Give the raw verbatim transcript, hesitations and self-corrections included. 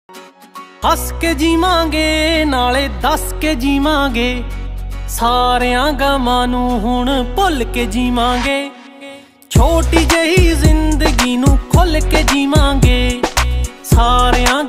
हस के जीवांगे नाले दस के जीवांगे, सारियां गमां नूं हुण भुल के जीवांगे। छोटी जही जिंदगी नूं खुल के जीवांगे, सारियां